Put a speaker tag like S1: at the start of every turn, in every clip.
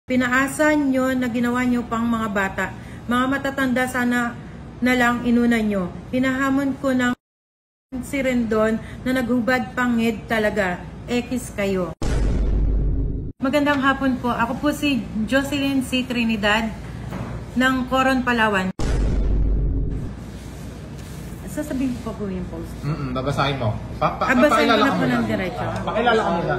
S1: Pinaasa nyo na ginawa nyo pang mga bata. Mga matatanda, sana na lang inuna nyo. Hinahamon ko ng si Rendon na naghubad pangid talaga. Ekis kayo. Magandang hapon po. Ako po si Jocelyn C. Trinidad ng Coron, Palawan. Sasabihin ko po yung post.
S2: Babasahin mo.
S1: Babasahin ko na po ng diretso.
S2: Pakilala ka muna.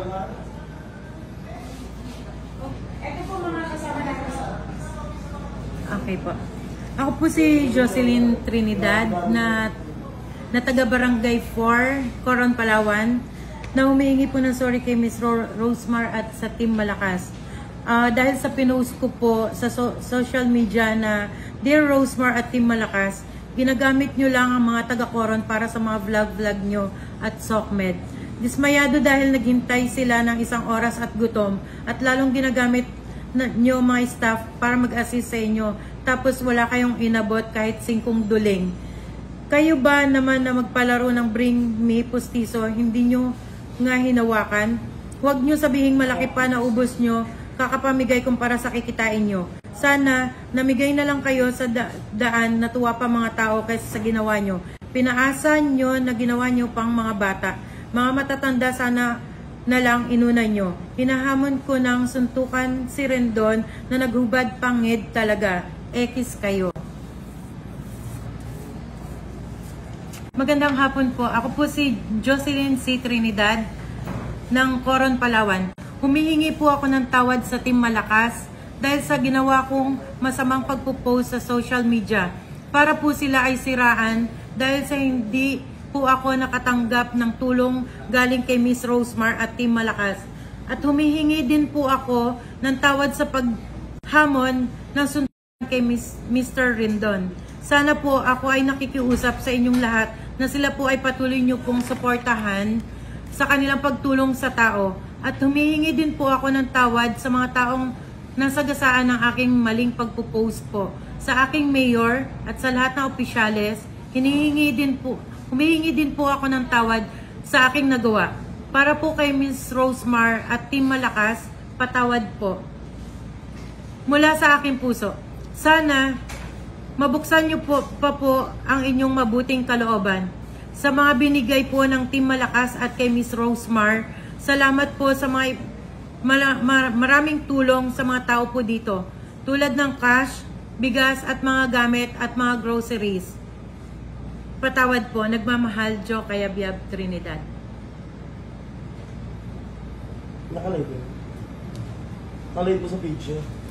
S1: Okay po. Ako po si Jocelyn Trinidad na taga-barangay 4, Coron, Palawan, na humihingi po ng sorry kay Miss Rosemar at sa Team Malakas. Dahil sa pinost ko po sa social media na Dear Rosemar at Team Malakas, ginagamit nyo lang ang mga taga-Coron para sa mga vlog nyo at SOCMED. Dismayado dahil naghintay sila ng 1 oras at gutom at lalong ginagamit nyo mga staff para mag-assist sa inyo, tapos wala kayong inabot kahit 5 duling. Kayo ba naman na magpalaro ng Bring Me Pustiso, hindi nyo nga hinawakan? Huwag nyo sabihing malaki pa na ubos nyo, kakapamigay kumpara sa kikitain nyo. Sana namigay na lang kayo sa daan, natuwa pa mga tao kaysa sa ginawa nyo. Pinaasa nyo na ginawa nyo pang mga bata. Mga matatanda, sana na lang inuna nyo. Hinahamon ko ng suntukan si Rendon na naghubad pangid talaga. Ekis kayo. Magandang hapon po. Ako po si Jocelyn C. Trinidad ng Coron, Palawan. Humihingi po ako ng tawad sa Team Malakas dahil sa ginawa kong masamang pagpo-post sa social media. Para po sila ay siraan dahil sa hindi po ako nakatanggap ng tulong galing kay Miss Rosemar at Team Malakas. At humihingi din po ako ng tawad sa paghamon ng suntukan kay Mr. Rendon. Sana po ako ay nakikiusap sa inyong lahat na sila po ay patuloy nyo pong suportahan sa kanilang pagtulong sa tao. At humihingi din po ako ng tawad sa mga taong nasagasaan ng aking maling pagpo-post po. Sa aking mayor at sa lahat ng opisyales, humihingi din po ako ng tawad sa aking nagawa. Para po kay Miss Rosemar at Team Malakas, patawad po. Mula sa aking puso. Sana mabuksan niyo po ang inyong mabuting kalooban. Sa mga binigay po ng Team Malakas at kay Miss Rosemar, salamat po sa mga maraming tulong sa mga tao po dito. Tulad ng cash, bigas at mga gamit at mga groceries. Patawad po. Nagmamahal, Jo Kayabyab Trinidad.
S3: Nakalive po. Nakalive po sa page.